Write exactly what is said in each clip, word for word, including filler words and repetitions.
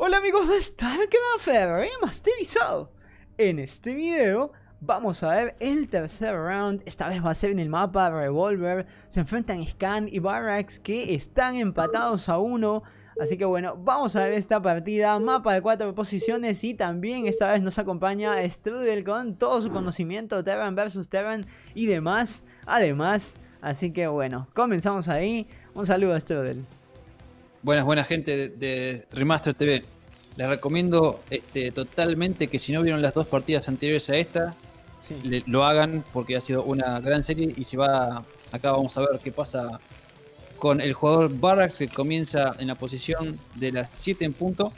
Hola amigos de StarCraft Remasterizado. En este video vamos a ver el tercer round. Esta vez va a ser en el mapa Revolver. Se enfrentan Scan y Barracks, que están empatados a uno. Así que bueno, vamos a ver esta partida. Mapa de cuatro posiciones. Y también esta vez nos acompaña Strudel con todo su conocimiento Terran versus Terran y demás. Además, así que bueno, comenzamos ahí. Un saludo a Strudel. Buenas, buenas gente de, de Remaster T V. Les recomiendo este, totalmente que si no vieron las dos partidas anteriores a esta, sí. le, lo hagan porque ha sido una gran serie. Y si va, acá vamos a ver qué pasa con el jugador Barracks, que comienza en la posición de las siete en punto,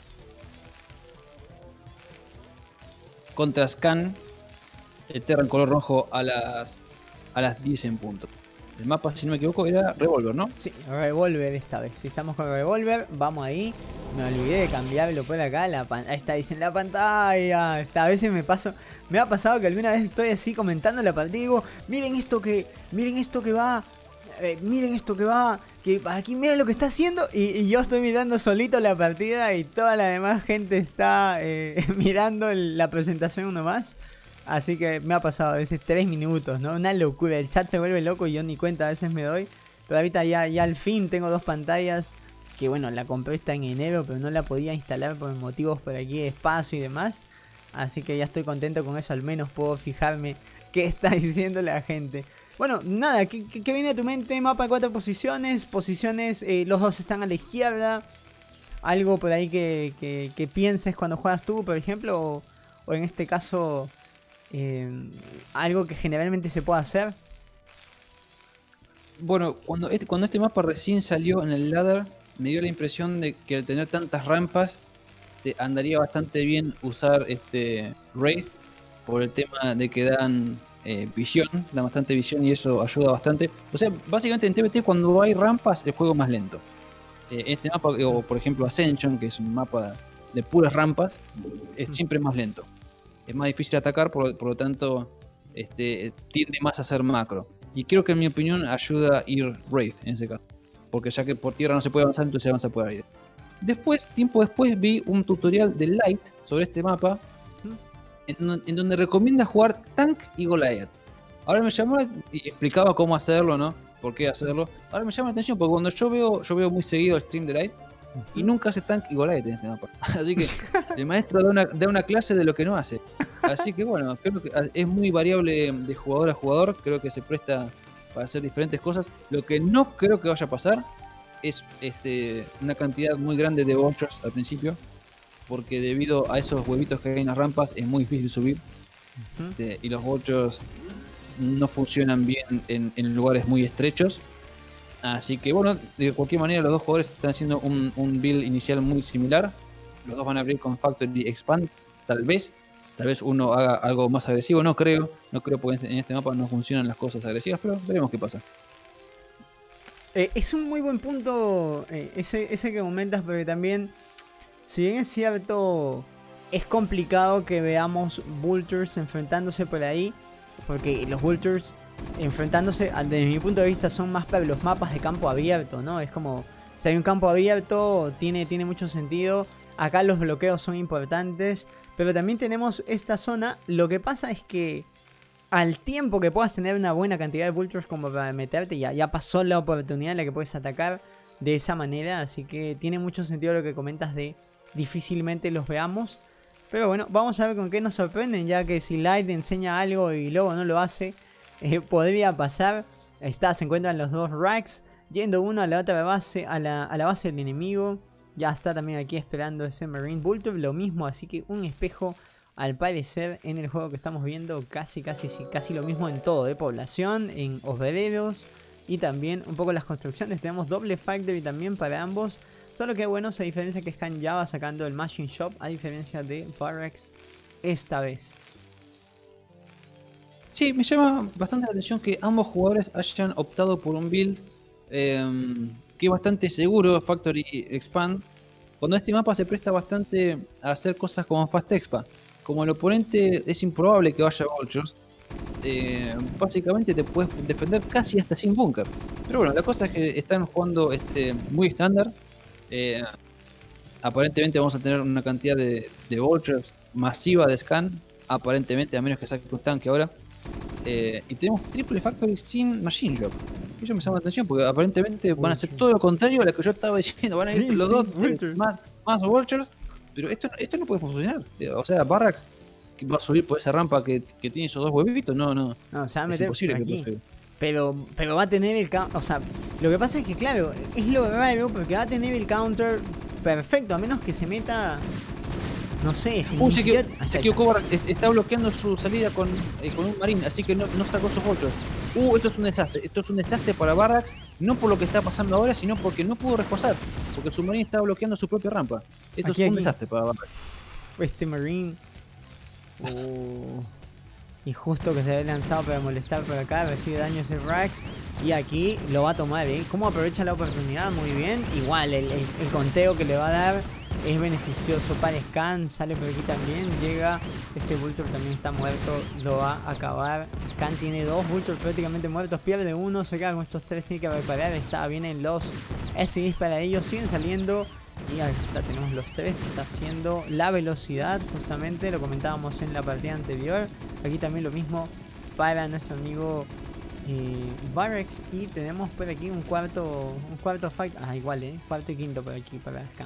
contra Scan, el Terran color rojo a las, a las diez en punto. El mapa, si no me equivoco, era Revolver, ¿no? Sí, Revolver esta vez. Si estamos con Revolver, vamos ahí. Me olvidé de cambiarlo por acá. La ahí está, dicen la pantalla. Esta, a veces me paso. Me ha pasado que alguna vez estoy así comentando la partida y digo, miren esto que. Miren esto que va. Eh, miren esto que va. Que aquí miren lo que está haciendo. Y, y yo estoy mirando solito la partida. Y toda la demás gente está eh, mirando la presentación uno más. Así que me ha pasado a veces tres minutos, ¿no? Una locura, el chat se vuelve loco y yo ni cuenta a veces me doy. Pero ahorita ya, ya al fin tengo dos pantallas. Que bueno, la compré esta en enero, pero no la podía instalar por motivos por aquí de espacio y demás. Así que ya estoy contento con eso, al menos puedo fijarme qué está diciendo la gente. Bueno, nada, ¿qué, qué, qué viene a tu mente? Mapa de cuatro posiciones, posiciones, eh, los dos están a la izquierda. Algo por ahí que, que, que pienses cuando juegas tú, por ejemplo, o, o en este caso... Eh, algo que generalmente se puede hacer. Bueno, cuando este, cuando este mapa recién salió en el ladder, me dio la impresión de que al tener tantas rampas te andaría bastante bien usar este Wraith, por el tema de que dan eh, visión, dan bastante visión y eso ayuda bastante. O sea, básicamente en T V T cuando hay rampas el juego es más lento. Eh, este mapa, o por ejemplo Ascension, que es un mapa de puras rampas, es siempre más lento. Es más difícil atacar, por, por lo tanto este, tiende más a ser macro. Y creo que en mi opinión ayuda a ir Wraith en ese caso. Porque ya que por tierra no se puede avanzar, entonces se avanza por aire. Después, tiempo después, vi un tutorial de Light sobre este mapa, en, en donde recomienda jugar Tank y Goliath. Ahora me llamó y explicaba cómo hacerlo, ¿no? Por qué hacerlo. Ahora me llama la atención porque cuando yo veo, yo veo muy seguido el stream de Light, y nunca hace Tank y Goliath en este mapa. Así que el maestro da una, da una clase de lo que no hace. Así que bueno, creo que es muy variable de jugador a jugador. Creo que se presta para hacer diferentes cosas. Lo que no creo que vaya a pasar es este, una cantidad muy grande de vultures al principio. Porque debido a esos huevitos que hay en las rampas es muy difícil subir. Uh-huh. este, y los vultures no funcionan bien en, en lugares muy estrechos. Así que bueno, de cualquier manera los dos jugadores están haciendo un, un build inicial muy similar. Los dos van a abrir con Factory Expand, tal vez. Tal vez uno haga algo más agresivo, no creo. No creo porque en este mapa no funcionan las cosas agresivas, pero veremos qué pasa. Eh, es un muy buen punto eh, ese, ese que comentas, porque también, si bien es cierto, es complicado que veamos Vultures enfrentándose por ahí. Porque los Vultures... enfrentándose, desde mi punto de vista, son más para los mapas de campo abierto, ¿no? Es como, si hay un campo abierto, tiene, tiene mucho sentido. Acá los bloqueos son importantes, pero también tenemos esta zona. Lo que pasa es que al tiempo que puedas tener una buena cantidad de vultures como para meterte, ya, ya pasó la oportunidad en la que puedes atacar de esa manera. Así que tiene mucho sentido lo que comentas de difícilmente los veamos. Pero bueno, vamos a ver con qué nos sorprenden, ya que si Light enseña algo y luego no lo hace... Eh, podría pasar. Ahí está, se encuentran los dos racks, yendo uno a la otra base, a la, a la base del enemigo. Ya está también aquí esperando ese Marine Vulture, lo mismo, así que un espejo al parecer en el juego que estamos viendo. Casi, casi, casi lo mismo en todo, de población, en obreros y también un poco las construcciones. Tenemos doble factory también para ambos. Solo que bueno, se diferencia que Scan ya va sacando el Machine Shop, a diferencia de Barracks esta vez. Sí, me llama bastante la atención que ambos jugadores hayan optado por un build eh, que es bastante seguro, Factory Expand, cuando este mapa se presta bastante a hacer cosas como Fast Expa. Como el oponente es improbable que vaya Vultures, eh, básicamente te puedes defender casi hasta sin búnker. Pero bueno, la cosa es que están jugando este, muy estándar. Eh, aparentemente vamos a tener una cantidad de, de Vultures masiva de scan, aparentemente, a menos que saque un tanque ahora. Eh, y tenemos triple factory sin machine shop. Eso me llama la atención porque aparentemente van a hacer todo lo contrario a lo que yo estaba diciendo. Van a ir Sí, los sí, dos Vultures. eh, más, más Vultures. Pero esto, esto no puede funcionar. O sea, Barracks que va a subir por esa rampa que, que tiene esos dos huevitos. No, no. No, se va a Es meter imposible por que aquí. pueda subir. Pero, pero va a tener el counter. O sea, lo que pasa es que, claro, es lo raro porque va a tener el counter perfecto, a menos que se meta. No sé, Uy, se, siquiera- quedó, hasta se ahí quedó está. Cobra, est- está bloqueando su salida con, eh, con un marín, así que no, no sacó sus Vultures. Uh, esto es un desastre. Esto es un desastre para Barracks, no por lo que está pasando ahora, sino porque no pudo reforzar. Porque el submarino estaba bloqueando su propia rampa. Esto Aquí, es un aquí. desastre para Barracks. Uf, este Marine. Uh, y justo que se ve lanzado para molestar por acá, recibe daño ese Rax. Y aquí lo va a tomar, ¿eh? ¿Cómo aprovecha la oportunidad? Muy bien. Igual, el, el, el conteo que le va a dar es beneficioso para Scan. Sale por aquí también. Llega. Este Vulture también está muerto. Lo va a acabar. Scan tiene dos Vultures prácticamente muertos. Pierde uno. Se queda con estos tres. Tiene que reparar. Está, vienen los S Is para ellos. Siguen saliendo. Y ahí está, tenemos los tres. Está haciendo la velocidad, justamente. Lo comentábamos en la partida anterior. Aquí también lo mismo para nuestro amigo eh, Barracks. Y tenemos por aquí un cuarto un cuarto fight. Ah, igual, eh. Cuarto y quinto por aquí para Scan.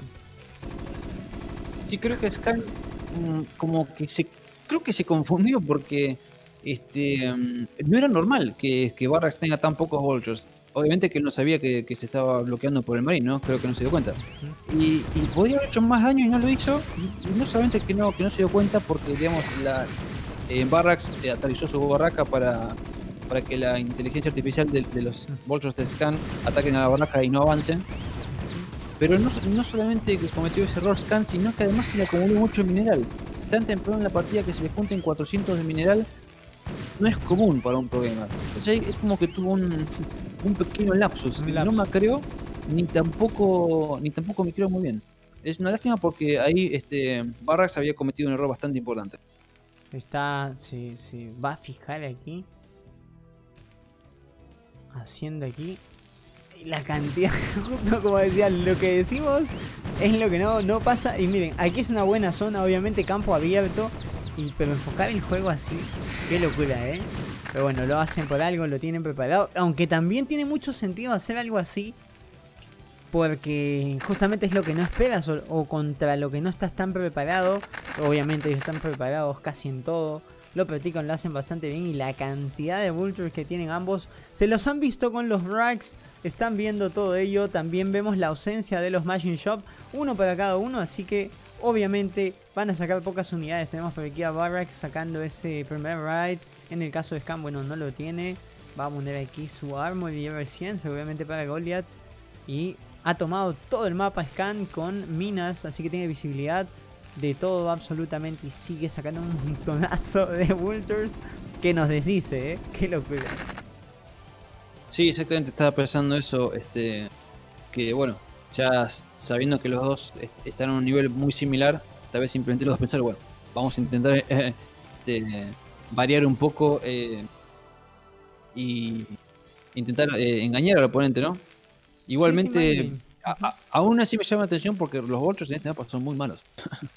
Sí, creo que Scan mm, como que se creo que se confundió porque este mm, no era normal que, que Barracks tenga tan pocos Vultures. Obviamente que él no sabía que, que se estaba bloqueando por el marín, ¿no? Creo que no se dio cuenta. Y, y podría haber hecho más daño y no lo hizo. Y, y no solamente que no, que no se dio cuenta porque, digamos, la eh, Barracks eh, actualizó su barraca para, para que la inteligencia artificial de, de los Vultures de Scan ataquen a la barraca y no avancen. Pero no, no solamente que cometió ese error Scan, sino que además se le acumuló mucho mineral. Tan temprano en la partida que se le junten cuatrocientos de mineral no es común para un programa. O sea, es como que tuvo un, un pequeño lapsus. Un Y lapsus. no me creo, ni tampoco, ni tampoco me creo muy bien. Es una lástima porque ahí este Barracks había cometido un error bastante importante. Está, se, se va a fijar aquí. Haciendo aquí. La cantidad, justo como decía, lo que decimos es lo que no, no pasa. Y miren, aquí es una buena zona, obviamente campo abierto. Y, pero enfocar el juego así, qué locura, ¿eh? Pero bueno, lo hacen por algo, lo tienen preparado. Aunque también tiene mucho sentido hacer algo así. Porque justamente es lo que no esperas o, o contra lo que no estás tan preparado. Obviamente ellos están preparados casi en todo. Lo practican, lo hacen bastante bien. Y la cantidad de Vultures que tienen ambos, se los han visto con los Rags. Están viendo todo ello. También vemos la ausencia de los Machine Shop. Uno para cada uno, así que obviamente van a sacar pocas unidades. Tenemos por aquí a Barracks sacando ese primer raid. En el caso de Scan, bueno, no lo tiene. Va a poner aquí su Armor y Level cien, seguramente para Goliath. Y ha tomado todo el mapa Scan con minas, así que tiene visibilidad de todo absolutamente. Y sigue sacando un montonazo de Vultures que nos desdice, ¿eh? Qué locura. Sí, exactamente, estaba pensando eso, este, que bueno, ya sabiendo que los dos est están a un nivel muy similar, tal vez simplemente los dos pensar, bueno, vamos a intentar eh, este, variar un poco eh, y intentar eh, engañar al oponente, ¿no? Igualmente, Sí, sí, a, a, aún así me llama la atención porque los Vultures en este mapa son muy malos.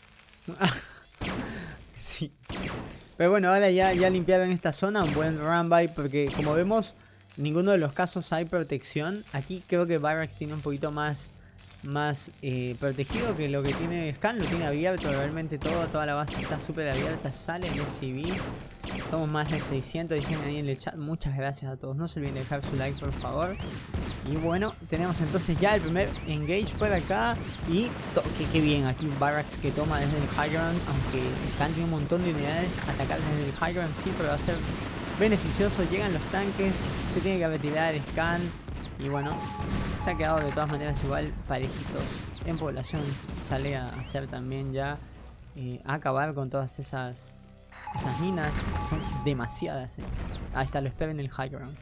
sí. Pero bueno, ahora ya, ya limpiaron esta zona, un buen run by, porque como vemos, en ninguno de los casos hay protección. Aquí creo que Barracks tiene un poquito más, más eh, protegido que lo que tiene Scan, lo tiene abierto realmente todo, toda la base está súper abierta, sale en el C V. Somos más de seiscientos, dicen ahí en el chat. Muchas gracias a todos. No se olviden de dejar su like, por favor. Y bueno, tenemos entonces ya el primer engage por acá. Y que, que bien, aquí Barracks que toma desde el high ground. Aunque Scan tiene un montón de unidades. Atacar desde el high ground siempre va a ser beneficioso. Llegan los tanques. Se tiene que retirar Scan. Y bueno, se ha quedado de todas maneras igual parejitos. En población sale a hacer también ya. Eh, a acabar con todas esas... Esas minas son demasiadas, eh. Ahí está, lo espero en el high ground.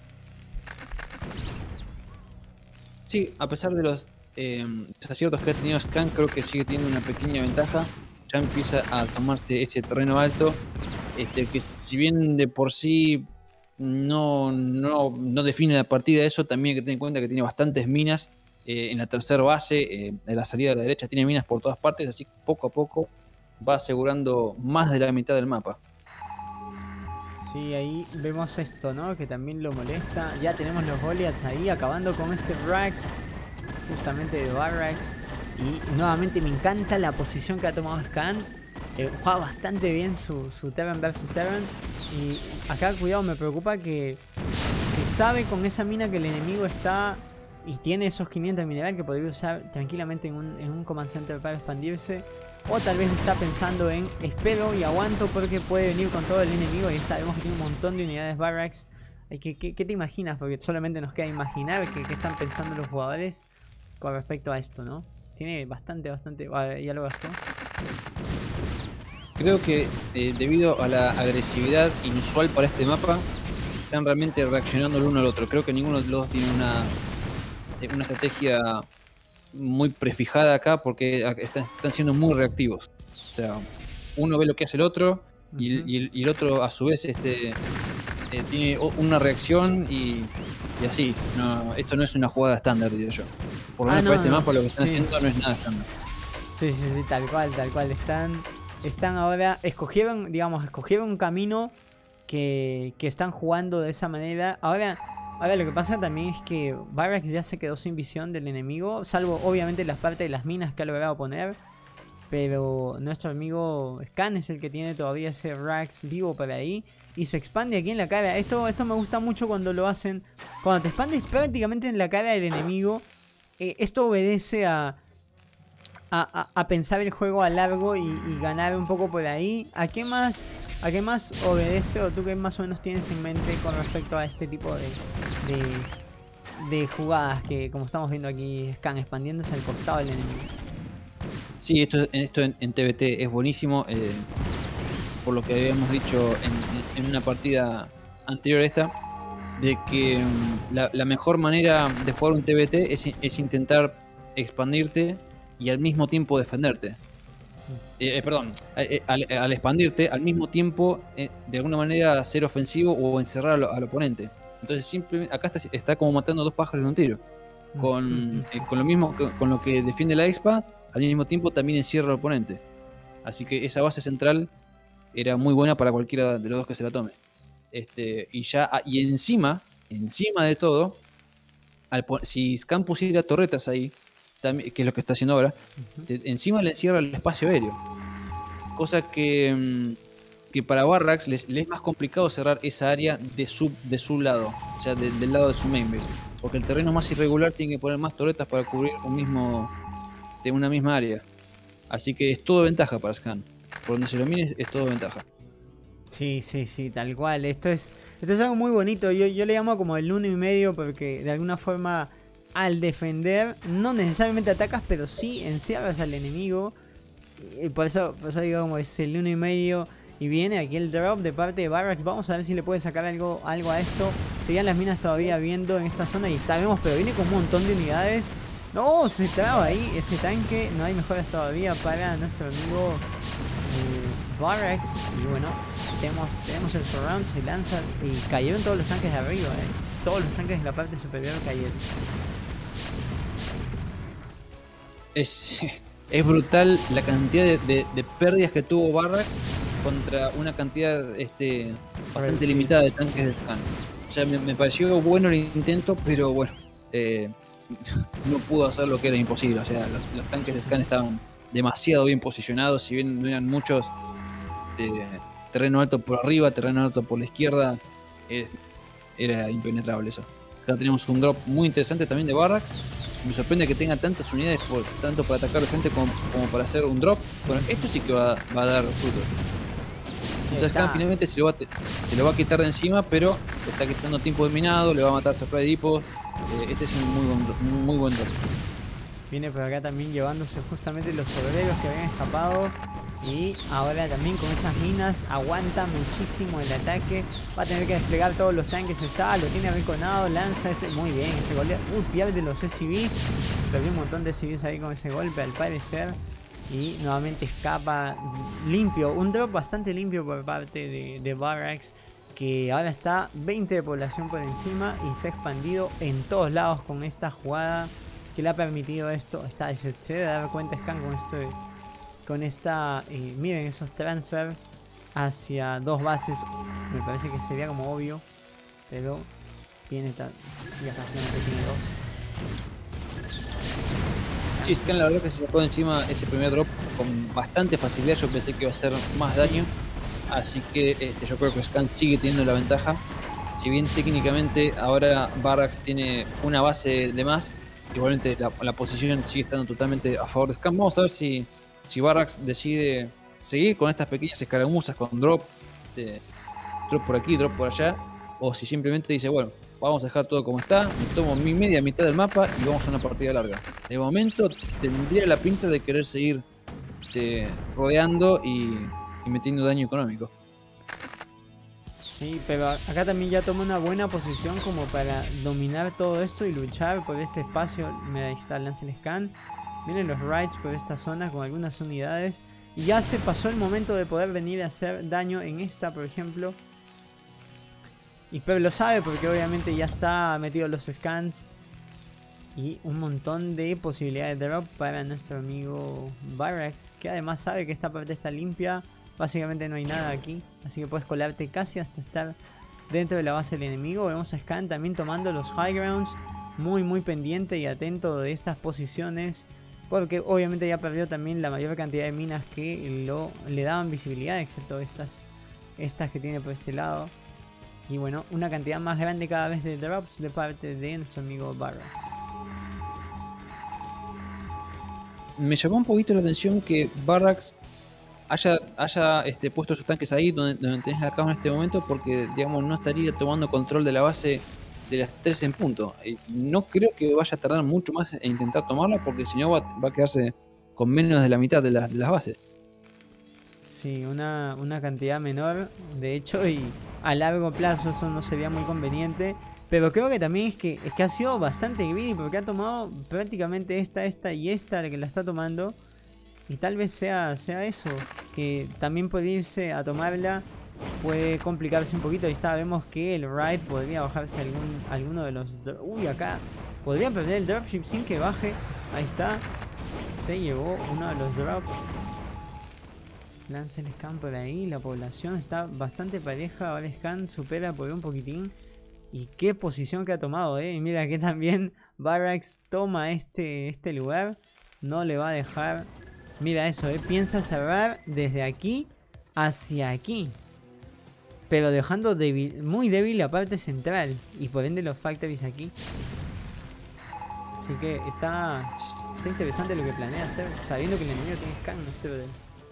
Sí, a pesar de los eh, aciertos que ha tenido Scan, creo que sigue teniendo una pequeña ventaja. Ya empieza a tomarse ese terreno alto. Este, que si bien de por sí no, no, no define la partida, eso también hay que tener en cuenta que tiene bastantes minas eh, en la tercera base, eh, en la salida de la derecha tiene minas por todas partes, así que poco a poco va asegurando más de la mitad del mapa. Sí, ahí vemos esto, ¿no? Que también lo molesta. Ya tenemos los Goliaths ahí acabando con este Rax, justamente de Barracks. Y nuevamente me encanta la posición que ha tomado Scan. Eh, juega bastante bien su, su Terran versus Terran. Y acá, cuidado, me preocupa que, que sabe con esa mina que el enemigo está y tiene esos quinientos de mineral que podría usar tranquilamente en un, en un command center para expandirse. O tal vez está pensando en espero y aguanto porque puede venir con todo el enemigo. Y está, vemos que tiene un montón de unidades Barracks. ¿Qué, qué, qué te imaginas? Porque solamente nos queda imaginar qué están pensando los jugadores con respecto a esto, ¿no? Tiene bastante, bastante... Vale, ya lo gastó. Creo que eh, debido a la agresividad inusual para este mapa, están realmente reaccionando el uno al otro. Creo que ninguno de los dos tiene una, una estrategia muy prefijada acá porque están, están siendo muy reactivos. O sea, uno ve lo que hace el otro y, uh-huh. y, el, y el otro a su vez este, eh, tiene una reacción y, y así. No, esto no es una jugada estándar, diría yo. Por lo menos ah, no, para este no. mapa lo que están sí. haciendo no es nada estándar. Sí, sí, sí, tal cual, tal cual. Están, están ahora, escogieron, digamos, escogieron un camino que, que están jugando de esa manera. Ahora... Ahora lo que pasa también es que Barracks ya se quedó sin visión del enemigo, salvo obviamente las partes de las minas que ha logrado poner. Pero nuestro amigo Scan es el que tiene todavía ese Rax vivo por ahí y se expande aquí en la cara. Esto, esto me gusta mucho cuando lo hacen. Cuando te expandes prácticamente en la cara del enemigo, eh, esto obedece a, a, a, a pensar el juego a largo y, y ganar un poco por ahí. ¿A qué más... ¿A qué más obedece o tú qué más o menos tienes en mente con respecto a este tipo de, de, de jugadas que, como estamos viendo aquí, Scan expandiéndose al costado del enemigo? Sí, esto, esto en, en T B T es buenísimo. Eh, por lo que habíamos dicho en, en una partida anterior a esta, de que um, la, la mejor manera de jugar un T B T es, es intentar expandirte y al mismo tiempo defenderte. Eh, perdón, eh, al, al expandirte, al mismo tiempo, eh, de alguna manera, ser ofensivo o encerrar al, al oponente. Entonces, simplemente acá está, está como matando dos pájaros de un tiro. Con, eh, con lo mismo que, con lo que defiende la expa, al mismo tiempo también encierra al oponente. Así que esa base central era muy buena para cualquiera de los dos que se la tome. Este, y ya y encima, encima de todo, al, si Scan pusiera torretas ahí, que es lo que está haciendo ahora, te, encima le encierra el espacio aéreo. Cosa que, que para Barracks les, les es más complicado cerrar esa área de su, de su lado, o sea, de, del lado de su main base. Porque el terreno más irregular tiene que poner más torretas para cubrir un mismo, de una misma área. Así que es todo ventaja para Scan. Por donde se lo mires, es todo ventaja. Sí, sí, sí, tal cual. Esto es, esto es algo muy bonito. Yo, yo le llamo como el uno y medio porque de alguna forma... Al defender, no necesariamente atacas, pero sí encierras al enemigo. Y por eso, por eso digo como es el uno y medio. Y viene aquí el drop de parte de Barracks. Vamos a ver si le puede sacar algo, algo a esto. Seguían las minas todavía viendo en esta zona y estaremos, pero viene con un montón de unidades. No, se traba ahí ese tanque. No hay mejoras todavía para nuestro amigo eh, Barracks. Y bueno, tenemos, tenemos el surround, se lanza y cayeron todos los tanques de arriba. Eh. Todos los tanques de la parte superior cayeron. Es, es brutal la cantidad de, de, de pérdidas que tuvo Barracks contra una cantidad este, bastante sí. limitada de tanques de Scan. O sea, me, me pareció bueno el intento, pero bueno, eh, no pudo hacer lo que era imposible. O sea, los, los tanques de Scan estaban demasiado bien posicionados, si bien no eran muchos, de terreno alto por arriba, terreno alto por la izquierda, es, era impenetrable eso. Acá tenemos un drop muy interesante también de Barracks. Me sorprende que tenga tantas unidades, por, tanto para atacar de frente como, como para hacer un drop. Bueno, esto sí que va, va a dar fruto. Sí, o sea, Scan finalmente se lo, va a, se lo va a quitar de encima, pero está quitando tiempo de minado, le va a matar supply depot. Eh, este es un muy buen, un muy buen drop. Viene por acá también llevándose justamente los obreros que habían escapado. Y ahora también con esas minas aguanta muchísimo el ataque. Va a tener que desplegar todos los tanques. Está, lo tiene arrinconado, lanza ese. Muy bien, ese golpe. Uy, pierde los C Vs. Perdió un montón de C Vs ahí con ese golpe al parecer. Y nuevamente escapa limpio. Un drop bastante limpio por parte de, de Barracks. Que ahora está veinte de población por encima. Y se ha expandido en todos lados con esta jugada. que le ha permitido esto. Está, se, se debe dar cuenta Scan con esto, con esta, eh, miren esos transfer hacia dos bases. Me parece que sería como obvio, pero tiene tan, ya prácticamente tiene dos. Sí, Scan la verdad que se sacó de encima ese primer drop con bastante facilidad. Yo pensé que iba a hacer más daño. Así que este, yo creo que Scan sigue teniendo la ventaja. Si bien técnicamente ahora Barracks tiene una base de más, igualmente la, la posición sigue estando totalmente a favor de Scan. Vamos a ver si, si Barracks decide seguir con estas pequeñas escaramuzas con drop, este, drop por aquí, drop por allá, o si simplemente dice, bueno, vamos a dejar todo como está, me tomo mi media mitad del mapa y vamos a una partida larga. De momento tendría la pinta de querer seguir este, rodeando y, y metiendo daño económico. Sí, pero acá también ya toma una buena posición como para dominar todo esto y luchar por este espacio. Mira, ahí está, lanza el Scan. Vienen los Raids por esta zona con algunas unidades. Y ya se pasó el momento de poder venir a hacer daño en esta, por ejemplo. Y Pep lo sabe porque obviamente ya está metido los Scans. Y un montón de posibilidades de drop para nuestro amigo Barracks, que además sabe que esta parte está limpia. Básicamente no hay nada aquí, así que puedes colarte casi hasta estar dentro de la base del enemigo. Vemos a Scan también tomando los high grounds, muy muy pendiente y atento de estas posiciones, porque obviamente ya perdió también la mayor cantidad de minas que lo, le daban visibilidad, excepto estas, estas que tiene por este lado. Y bueno, una cantidad más grande cada vez de drops de parte de nuestro amigo Barracks. Me llamó un poquito la atención que Barracks haya, haya este, puesto sus tanques ahí donde, donde tenés la cama en este momento, porque digamos no estaría tomando control de la base de las tres en punto. Y no creo que vaya a tardar mucho más en intentar tomarla, porque si no va, va a quedarse con menos de la mitad de, la, de las bases. Sí, una, una cantidad menor, de hecho, y a largo plazo eso no sería muy conveniente. Pero creo que también es que, es que ha sido bastante greedy, porque ha tomado prácticamente esta, esta y esta la que la está tomando. Y tal vez sea, sea eso, que también puede irse a tomarla, puede complicarse un poquito. Ahí está, vemos que el Raid podría bajarse algún, alguno de los... Uy, acá podría perder el dropship sin que baje. Ahí está, se llevó uno de los drops. Lanza el Scan por ahí, la población está bastante pareja. Ahora Scan supera por un poquitín. Y qué posición que ha tomado, eh. Y mira que también Barracks toma este, este lugar, no le va a dejar... Mira eso, eh, piensa cerrar desde aquí hacia aquí, pero dejando débil, muy débil la parte central y por ende los factories aquí. Así que está, está interesante lo que planea hacer, sabiendo que el enemigo tiene Scan, este brother.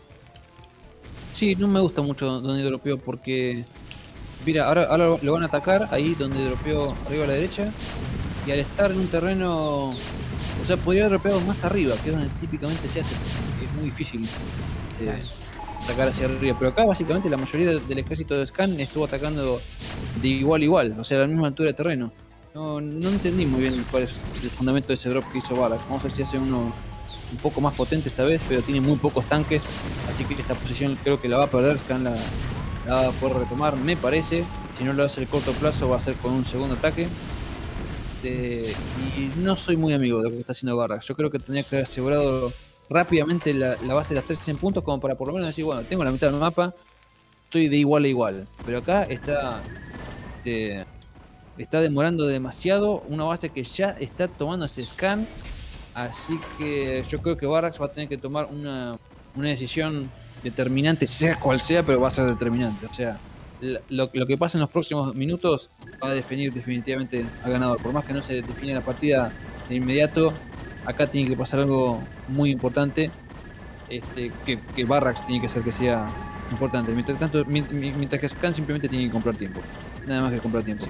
Sí, no me gusta mucho donde dropeó porque... Mira, ahora, ahora lo van a atacar ahí donde dropeó arriba a la derecha. Y al estar en un terreno... O sea, podría haber dropeado más arriba, que es donde típicamente se hace. Es muy difícil eh, atacar hacia arriba. Pero acá básicamente la mayoría del, del ejército de Scan estuvo atacando de igual a igual. O sea, a la misma altura de terreno. No, no entendí muy bien cuál es el fundamento de ese drop que hizo Barracks. Vamos a ver si hace uno un poco más potente esta vez, pero tiene muy pocos tanques. Así que esta posición creo que la va a perder. Scan la, la va a poder retomar, me parece. Si no lo hace el corto plazo, va a ser con un segundo ataque. Este, y no soy muy amigo de lo que está haciendo Barracks. Yo creo que tendría que haber asegurado rápidamente la, la base de las tres en puntos, como para por lo menos decir, bueno, tengo la mitad del mapa, estoy de igual a igual. Pero acá está este, está demorando demasiado una base que ya está tomando ese Scan. Así que yo creo que Barracks va a tener que tomar una, una decisión determinante, sea cual sea, pero va a ser determinante. O sea, lo, lo que pasa en los próximos minutos va a definir definitivamente al ganador. Por más que no se define la partida de inmediato, acá tiene que pasar algo muy importante, este, que, que Barracks tiene que hacer que sea importante. Mientras tanto, mientras que Scan simplemente tiene que comprar tiempo. Nada más que comprar tiempo.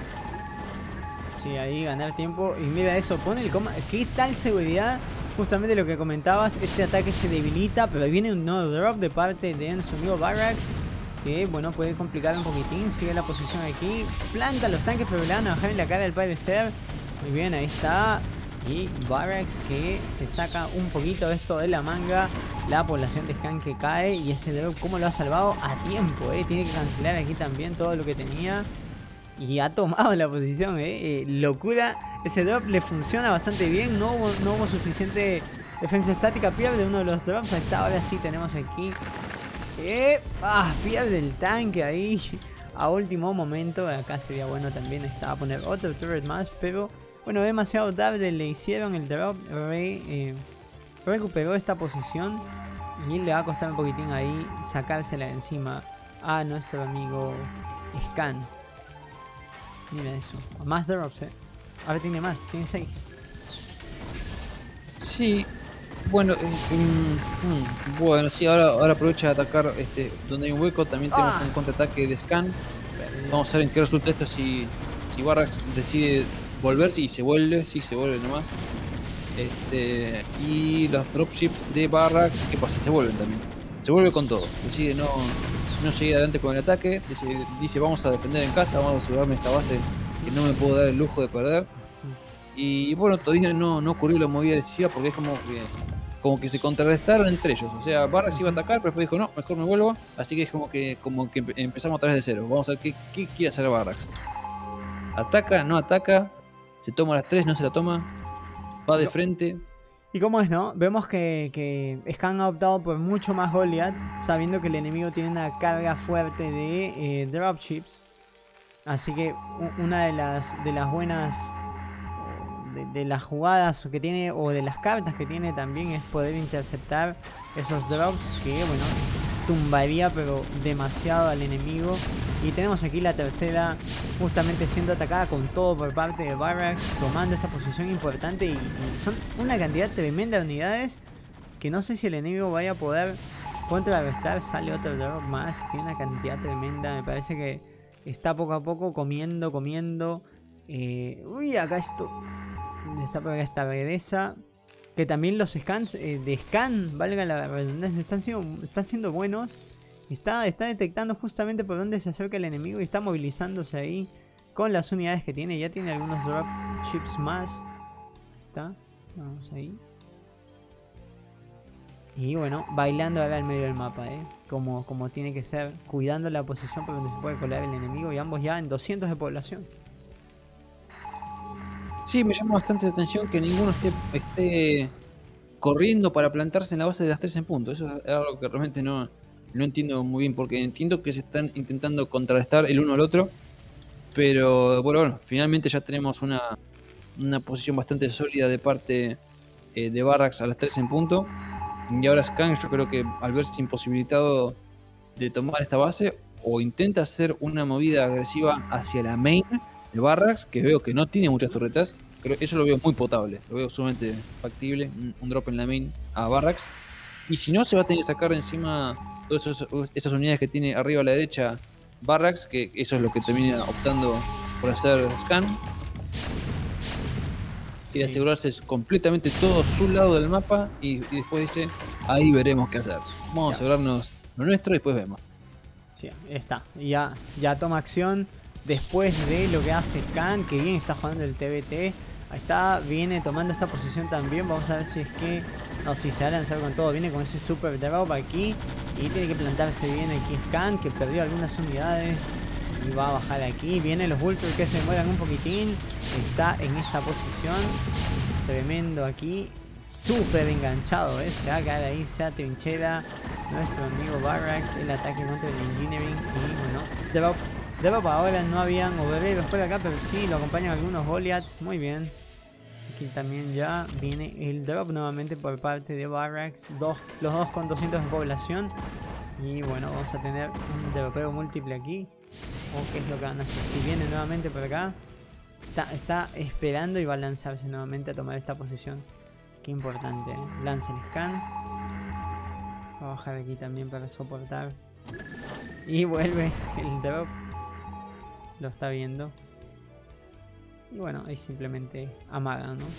Sí, ahí ganar tiempo. Y mira eso, pone el coma. ¿Qué tal seguridad? Justamente lo que comentabas, este ataque se debilita, pero viene un no drop de parte de nuestro amigo Barracks, que bueno, puede complicar un poquitín. Sigue la posición aquí, planta los tanques, pero le van a bajar en la cara al parecer. Muy bien, ahí está. Y Barracks que se saca un poquito esto de la manga. La población de Scan que cae. Y ese drop, ¿cómo lo ha salvado? A tiempo, eh. Tiene que cancelar aquí también todo lo que tenía. Y ha tomado la posición, eh. eh locura. Ese drop le funciona bastante bien. No hubo, no hubo suficiente defensa estática. Pierde uno de los drops. Ahí está. Ahora sí tenemos aquí. Eh, ah, pierde el tanque ahí. A último momento. Acá sería bueno también. Estaba a poner otro turret más. Pero bueno, demasiado tarde le hicieron el drop. Rey eh, recuperó esta posición. Y le va a costar un poquitín ahí sacársela de encima a nuestro amigo Scan. Mira eso. Más drops, eh. Ahora tiene más, tiene seis. Sí. Bueno, eh, mm, bueno, sí, ahora, ahora aprovecha de atacar este, donde hay un hueco. También tenemos ah. un contraataque de Scan. Vamos a ver en qué resulta esto. Si, si Barracks decide volverse y se vuelve, sí, se vuelve nomás. Este, y los dropships de Barracks, ¿qué pasa? Se vuelven también. Se vuelve con todo. Decide no, no seguir adelante con el ataque. Dice, dice vamos a defender en casa, vamos a asegurarme esta base que no me puedo dar el lujo de perder. Y bueno, todavía no, no ocurrió la movida decisiva porque es como que, como que se contrarrestaron entre ellos. O sea, Barracks iba a atacar, pero después dijo no, mejor me vuelvo. Así que es como que, como que empezamos otra vez de cero. Vamos a ver qué, qué quiere hacer Barracks. Ataca, no ataca, se toma las tres, no se la toma, va de frente. ¿Y cómo es, no? Vemos que, que Scan ha optado por mucho más Goliath, sabiendo que el enemigo tiene una carga fuerte de eh, dropships. Así que una de las, de las buenas, de, de las jugadas que tiene, o de las cartas que tiene también, es poder interceptar esos drops que, bueno, tumbaría pero demasiado al enemigo. Y tenemos aquí la tercera justamente siendo atacada con todo por parte de Barracks, tomando esta posición importante. Y, y son una cantidad tremenda de unidades que no sé si el enemigo vaya a poder contrarrestar. Sale otro drop más, tiene una cantidad tremenda. Me parece que está poco a poco comiendo, comiendo. Eh, uy, acá esto. Está por acá esta regresa. Que también los scans eh, de scan, valga la redundancia, están siendo, están siendo buenos. Está, está detectando justamente por dónde se acerca el enemigo y está movilizándose ahí con las unidades que tiene. Ya tiene algunos drop chips más. Está, vamos ahí. Y bueno, bailando acá al medio del mapa, ¿eh? Como, como tiene que ser, cuidando la posición por donde se puede colar el enemigo. Y ambos ya en doscientos de población. Sí, me llama bastante la atención que ninguno esté, esté corriendo para plantarse en la base de las tres en punto. Eso es algo que realmente no... No entiendo muy bien, porque entiendo que se están intentando contrarrestar el uno al otro. Pero bueno, bueno finalmente ya tenemos una, una posición bastante sólida de parte eh, de Barracks a las tres en punto. Y ahora Scan, yo creo que al verse imposibilitado de tomar esta base, o intenta hacer una movida agresiva hacia la main de Barracks, que veo que no tiene muchas torretas. Pero eso lo veo muy potable, lo veo sumamente factible, un, un drop en la main a Barracks. Y si no, se va a tener que sacar de encima todas esas unidades que tiene arriba a la derecha Barracks, que eso es lo que termina optando por hacer Scan. Quiere sí. asegurarse completamente todo su lado del mapa y, y después dice, ahí veremos qué hacer. Vamos ya. a asegurarnos lo nuestro y después vemos. Sí, está. Ya, ya toma acción después de lo que hace Scan, que bien está jugando el T B T. Ahí está, viene tomando esta posición también. Vamos a ver si es que... No, si se va a lanzar con todo. Viene con ese super drop aquí. Y tiene que plantarse bien aquí Scan, que perdió algunas unidades. Y va a bajar aquí. Vienen los Vultures que se demoran un poquitín. Está en esta posición. Tremendo aquí. Súper enganchado, ¿eh? Se va a caer ahí, se atrinchera nuestro amigo Barracks. El ataque contra el Engineering. Y bueno, drop. Drop ahora no habían obreros por acá, pero sí lo acompañan algunos Goliaths. Muy bien. Aquí también ya viene el drop nuevamente por parte de Barracks. Dos, los dos con doscientos de población. Y bueno, vamos a tener un dropero múltiple aquí. ¿O qué es lo que van a hacer? Si viene nuevamente por acá. Está, está esperando y va a lanzarse nuevamente a tomar esta posición. Qué importante, ¿eh? Lanza el scan. Va a bajar aquí también para soportar. Y vuelve el drop. Lo está viendo. Y bueno, ahí simplemente amagan, ¿no?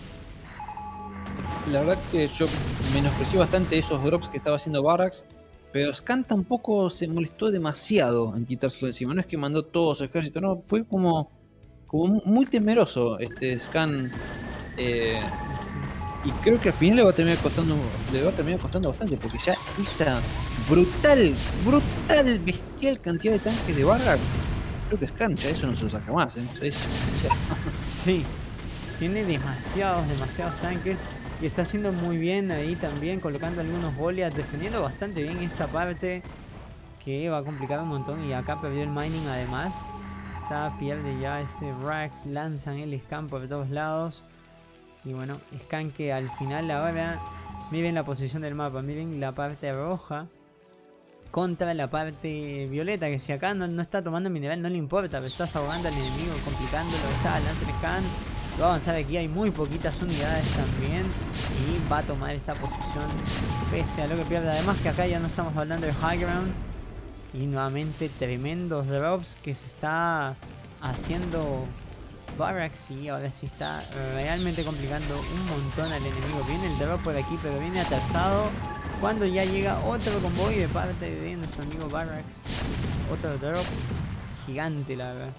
La verdad que yo menosprecié bastante esos drops que estaba haciendo Barracks, pero Scan tampoco se molestó demasiado en quitárselo encima. No es que mandó todo su ejército, no, fue como, como muy temeroso este Scan. Eh, y creo que al final le va a terminar costando, le va a terminar costando bastante, porque ya esa brutal, brutal, bestial cantidad de tanques de Barracks Creo que es cancha, eso no se lo saca más, ¿eh? O sea, es demasiado. Sí, tiene demasiados, demasiados tanques. Y está haciendo muy bien ahí también, colocando algunos Goliaths, defendiendo bastante bien esta parte, que va a complicar un montón. Y acá perdió el mining además. Está, pierde ya ese Rax, lanzan el scan por todos lados. Y bueno, scan que al final ahora, miren la posición del mapa, miren la parte roja contra la parte violeta, que si acá no, no está tomando mineral no le importa, pero estás ahogando al enemigo, complicándolo. Está, lanza el scan, va a avanzar aquí, hay muy poquitas unidades también y va a tomar esta posición pese a lo que pierde. Además que acá ya no estamos hablando de high ground y nuevamente tremendos drops que se está haciendo Barracks y ahora sí está realmente complicando un montón al enemigo. Viene el drop por aquí pero viene atrasado cuando ya llega otro convoy de parte de nuestro amigo Barracks. Otro drop gigante, la verdad.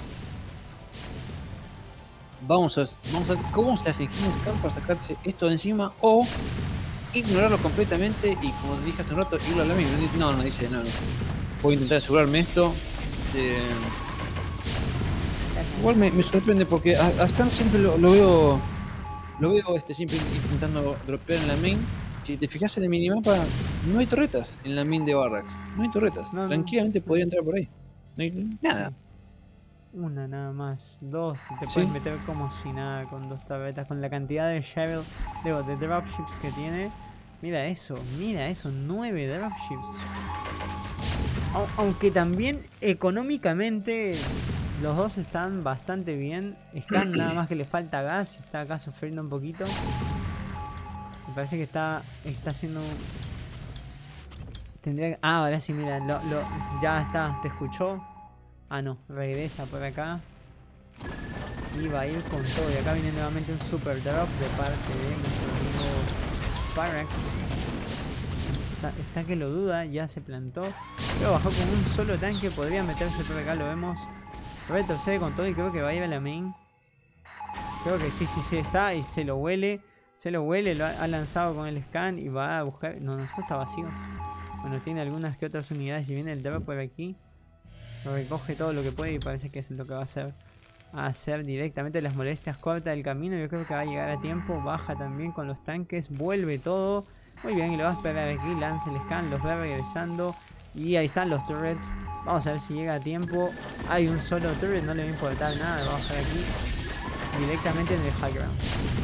Vamos a, vamos a ver cómo se hace King Scan para sacarse esto de encima o ignorarlo completamente y, como dije hace un rato, irlo a la misma. No, no, dice, no, no. Voy a intentar asegurarme esto. Eh, igual me, me sorprende porque a, a Scan siempre lo, lo veo lo veo este siempre intentando dropear en la main. Si te fijas en el minimapa, no hay torretas en la main de Barracks. No hay torretas. No, Tranquilamente no. podría entrar por ahí. No hay nada. Una nada más, dos, te ¿Sí? puedes meter como si nada con dos tabletas, con la cantidad de shovel, digo, de dropships que tiene. Mira eso, mira eso, nueve dropships. Aunque también económicamente los dos están bastante bien. Scan nada más que le falta gas, está acá sufriendo un poquito. Me parece que está, está haciendo... Tendría que... Ah, ahora sí, mira, lo, lo, ya está, te escuchó. Ah, no, regresa por acá. Y va a ir con todo. Y acá viene nuevamente un super drop de parte de nuestro amigo Barracks. Está, está que lo duda, ya se plantó. Pero bajó con un solo tanque, podría meterse por acá, lo vemos. Retrocede con todo y creo que va a ir a la main. Creo que sí, sí, sí, está y se lo huele. Se lo huele, lo ha, ha lanzado con el scan y va a buscar... No, no, esto está vacío. Bueno, tiene algunas que otras unidades y viene el drop por aquí. Recoge todo lo que puede y parece que es lo que va a hacer. A hacer directamente las molestias, corta el camino. Yo creo que va a llegar a tiempo. Baja también con los tanques. Vuelve todo. Muy bien, y lo va a esperar aquí. Lanza el scan, los ve regresando. Y ahí están los turrets. Vamos a ver si llega a tiempo. Hay un solo turret, no le va a importar nada. Lo va a bajar aquí directamente en el high ground.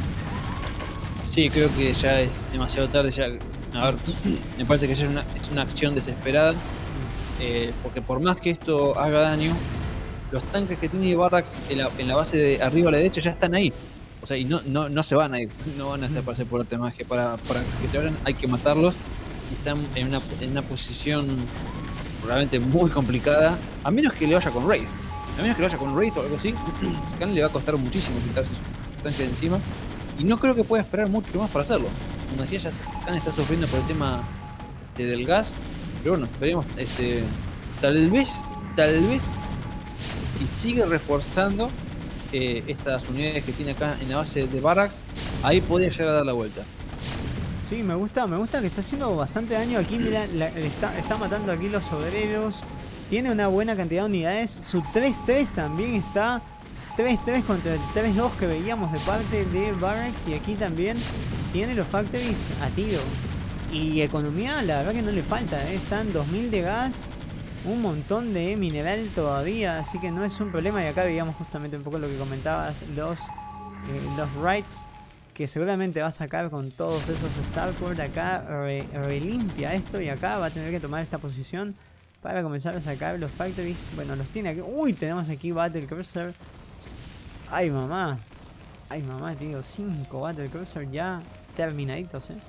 Sí, creo que ya es demasiado tarde. Ya, a ver, me parece que ya es una, es una acción desesperada. Eh, porque por más que esto haga daño, los tanques que tiene Barracks en la, en la base de arriba a la derecha ya están ahí. O sea, y no, no, no se van a ir, no van a desaparecer por arte de magia. Para, para que se vayan hay que matarlos. Y están en una, en una posición realmente muy complicada. A menos que le vaya con Wraith. A menos que le vaya con Wraith o algo así, Scan le va a costar muchísimo quitarse su tanque de encima. Y no creo que pueda esperar mucho más para hacerlo. Como decía, ya Scan está sufriendo por el tema este, del gas. Pero bueno, veremos, este, tal vez, tal vez, si sigue reforzando eh, estas unidades que tiene acá en la base de Barracks, ahí podría llegar a dar la vuelta. Sí, me gusta, me gusta que está haciendo bastante daño aquí, mira, la, está, está matando aquí los obreros, tiene una buena cantidad de unidades, su tres tres también está, tres tres contra el tres dos que veíamos de parte de Barracks y aquí también tiene los factories a tiro. Y economía, la verdad que no le falta, ¿eh? Están dos mil de gas, un montón de mineral todavía, así que no es un problema. Y acá veíamos justamente un poco lo que comentabas, los, eh, los rights que seguramente va a sacar con todos esos Starport. Acá re, relimpia esto y acá va a tener que tomar esta posición para comenzar a sacar los factories. Bueno, los tiene aquí. Uy, tenemos aquí Battle Cruiser. Ay, mamá. Ay, mamá, tío. cinco Battle Cruiser ya terminaditos, ¿eh?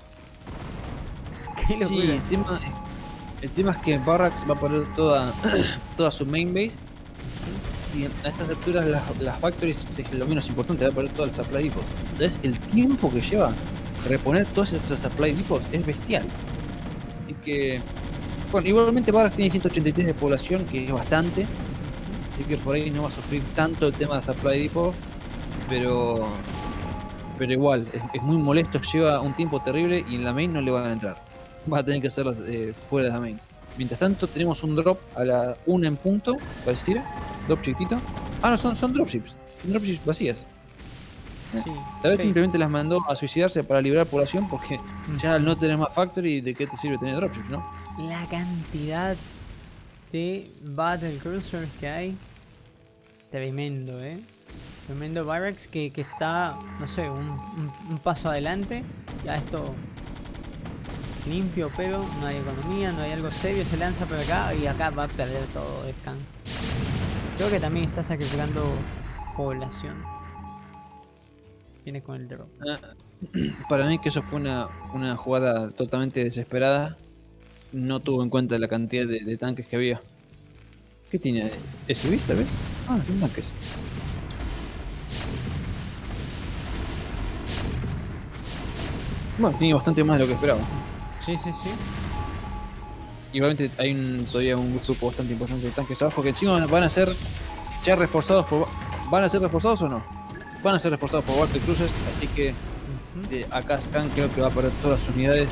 Sí, el tema, el tema es que Barracks va a poner toda, toda su main base. Y a estas alturas las, las factories es lo menos importante, va a poner todo el supply depot. Entonces el tiempo que lleva reponer todos esos supply depots es bestial. Y que, bueno, igualmente Barracks tiene ciento ochenta y tres de población, que es bastante. Así que por ahí no va a sufrir tanto el tema de supply depot. Pero, pero igual, es, es muy molesto, lleva un tiempo terrible y en la main no le van a entrar. Va a tener que hacerlo eh, fuera de la main. Mientras tanto tenemos un drop a la una en punto, pareciera. Drop chiquitito. Ah, no, son, son dropships. Son dropships vacías. Sí, Tal vez ok. simplemente las mandó a suicidarse para liberar población porque Ujú. ya al no tener más factory, ¿de qué te sirve tener dropships, no? La cantidad de Battle Cruisers que hay. Tremendo, eh. Tremendo Barracks que, que está, no sé, un, un- un paso adelante. Ya esto limpio, pero no hay economía, no hay algo serio. Se lanza por acá y acá va a perder todo el Scan. Creo que también está sacrificando población. Viene con el drop. Ah, para mí que eso fue una, una jugada totalmente desesperada. No tuvo en cuenta la cantidad de, de tanques que había. ¿Qué tiene? ¿S V esta vez? Ah, son tanques. Bueno, tiene bastante más de lo que esperaba. Sí, sí, sí. Igualmente hay un, todavía un grupo bastante importante de tanques abajo que encima van a ser ya reforzados por... ¿Van a ser reforzados o no? Van a ser reforzados por Battle Cruisers, así que Ujú. este, acá Scan creo que va a perder todas las unidades.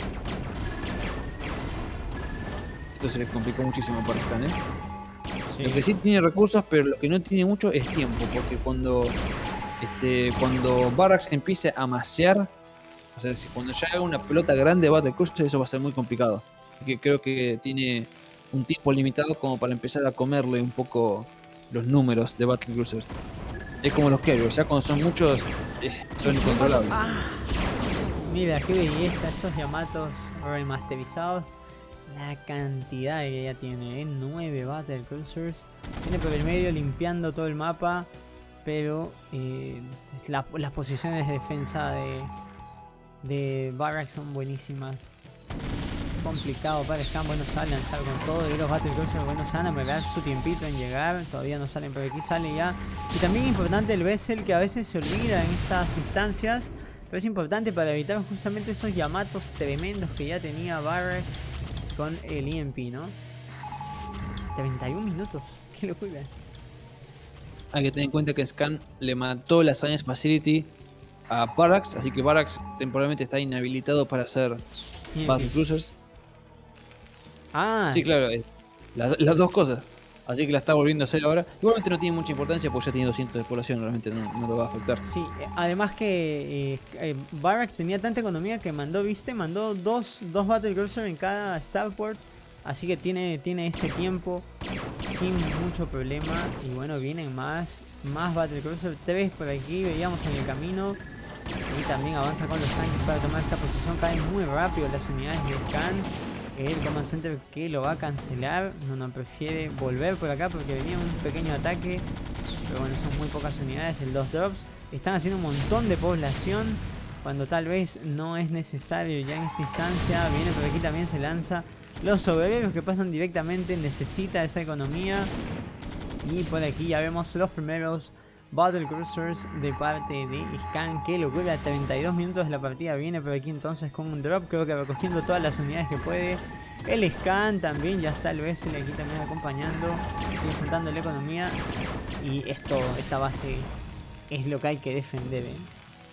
Esto se le complicó muchísimo para Scan, ¿eh? Sí. Lo que sí tiene recursos, pero lo que no tiene mucho es tiempo, porque cuando este, cuando Barracks empiece a masear, o sea, si cuando ya haga una pelota grande de Battle Cruiser, eso va a ser muy complicado. Que creo que tiene un tiempo limitado como para empezar a comerle un poco los números de Battle Cruisers. Es como los Carriers, ya cuando son muchos, eh, son incontrolables. Ah, mira, qué belleza esos Yamatos remasterizados. La cantidad que ya tiene, ¿eh? nueve Battle Cruisers. Viene por el medio limpiando todo el mapa. Pero eh, la- las posiciones de defensa de, de Barracks son buenísimas. Complicado para Scan, bueno, se va a lanzar con todo. Y los Battle Cruisers, bueno, se van a pegar su tiempito en llegar. Todavía no salen, pero aquí sale ya. Y también importante el Vessel, que a veces se olvida en estas instancias. Pero es importante para evitar justamente esos Yamatos tremendos que ya tenía Barracks con el E M P, ¿no? treinta y un minutos, qué locura. Hay que tener en cuenta que Scan le mató la Science Facility a Barracks, así que Barracks temporalmente está inhabilitado para hacer Battle Cruisers. Ah, Sí, claro, es- las, las dos cosas. Así que la está volviendo a hacer ahora. Igualmente no tiene mucha importancia porque ya tiene doscientos de población, realmente no, no lo va a afectar. sí, eh, además que eh, eh, Barracks tenía tanta economía que mandó, viste, mandó dos, dos Battle Cruiser en cada starport. Así que tiene, tiene ese tiempo sin mucho problema. Y bueno, vienen más, más Battle Cruiser. Tres por aquí, veíamos en el camino. Y también avanza con los tanques para tomar esta posición. Caen muy rápido las unidades de Scan. El Command Center que lo va a cancelar. No, no, prefiere volver por acá porque venía un pequeño ataque. Pero bueno, son muy pocas unidades. El dos drops. Están haciendo un montón de población cuando tal vez no es necesario ya en esta instancia. Viene por aquí, también se lanza. Los obreros que pasan directamente, necesita esa economía. Y por aquí ya vemos los primeros Battle Cruisers de parte de Scan. Que locura, treinta y dos minutos de la partida. Viene por aquí entonces con un drop, creo que recogiendo todas las unidades que puede. El Scan también, ya está el Vessel aquí también acompañando, sigue juntando la economía. Y esto, esta base es lo que hay que defender, ¿eh?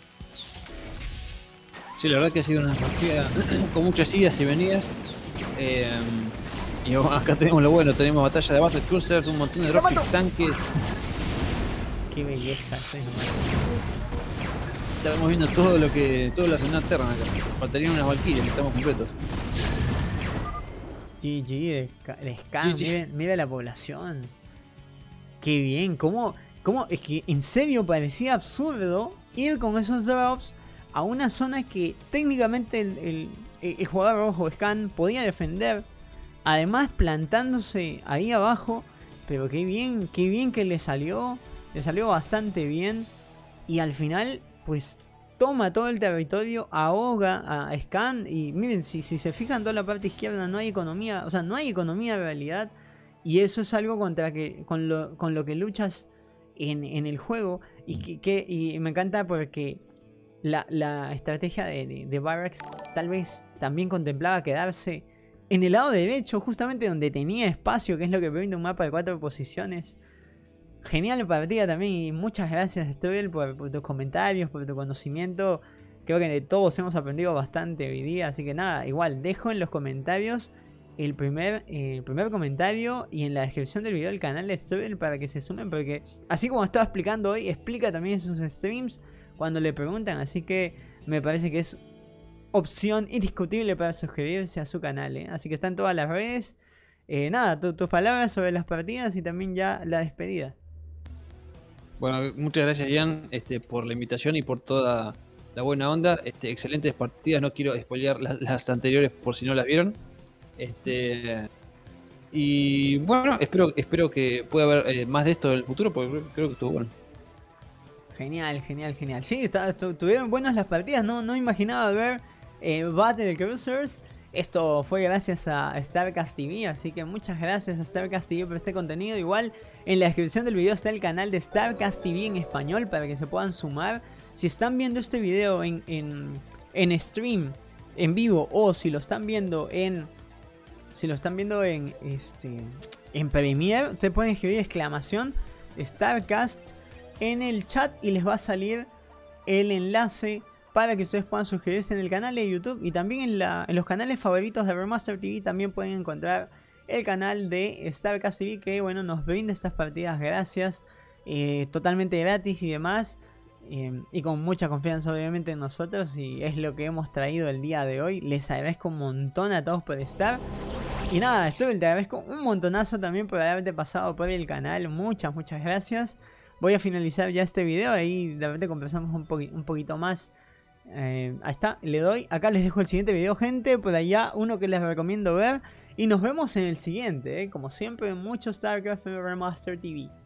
Sí, la verdad que ha sido una partida con muchas idas y venidas. Eh, y bueno, acá tenemos lo bueno, tenemos batalla de Battle Cruisers, un montón de dropship tanques. Qué belleza, eso es nomás. Estamos viendo todo lo que. toda la zona Terran acá. Faltarían unas Valkyrias, estamos completos. G G de, Sca- de Scan, G G. miren- mira la población. Qué bien, cómo, cómo, es que en serio parecía absurdo ir con esos drops a una zona que técnicamente el, el- el jugador rojo Scan podía defender. Además plantándose ahí abajo. Pero qué bien, qué bien que le salió. Le salió bastante bien. Y al final, pues toma todo el territorio, ahoga a Scan. Y miren, si, si se fijan, toda la parte izquierda no hay economía. O sea, no hay economía en realidad. Y eso es algo contra que, con, lo, con lo que luchas en, en el juego. Y, que, que- y me encanta porque la, la estrategia de, de, de Barracks tal vez también contemplaba quedarse en el lado derecho, justamente donde tenía espacio, que es lo que permite un mapa de cuatro posiciones. Genial partida también y muchas gracias, Strubel, por, por tus comentarios, por tu conocimiento. Creo que todos hemos aprendido bastante hoy día, así que nada, igual, dejo en los comentarios el primer, eh, el primer comentario y en la descripción del video el canal de Steven para que se sumen, porque así como estaba explicando hoy, explica también en sus streams cuando le preguntan, así que me parece que es opción indiscutible para suscribirse a su canal, ¿eh? Así que están todas las redes. Eh, nada, tu, tus palabras sobre las partidas y también ya la despedida. Bueno, muchas gracias Ian este, por la invitación y por toda la buena onda. Este, excelentes partidas, no quiero spoilear las, las anteriores por si no las vieron. Este, y bueno, espero, espero que pueda haber eh, más de esto en el futuro porque creo, creo que estuvo bueno. Genial, genial, genial. Sí, está, estuvieron buenas las partidas, no, no imaginaba ver eh, Battle Cruisers. Esto fue gracias a Starcast T V, así que muchas gracias a Starcast T V por este contenido. Igual en la descripción del video está el canal de Starcast T V en español para que se puedan sumar. Si están viendo este video en, en, en stream, en vivo, o si lo están viendo en... Si lo están viendo en, este, en Premiere, ustedes pueden escribir exclamación Starcast en el chat y les va a salir el enlace para que ustedes puedan suscribirse en el canal de YouTube. Y también en, la, en los canales favoritos de Remaster T V también pueden encontrar el canal de Starcast T V, que bueno, nos brinda estas partidas gracias, eh, totalmente gratis y demás. Eh, y con mucha confianza obviamente en nosotros, y es lo que hemos traído el día de hoy. Les agradezco un montón a todos por estar. Y nada, esto te agradezco un montonazo también por haberte pasado por el canal. Muchas, muchas gracias. Voy a finalizar ya este video, ahí de repente conversamos un, poqu un poquito más. Eh, ahí está, le doy. Acá les dejo el siguiente video, gente. Por allá uno que les recomiendo ver. Y nos vemos en el siguiente, eh. Como siempre, mucho StarCraft Remaster T V.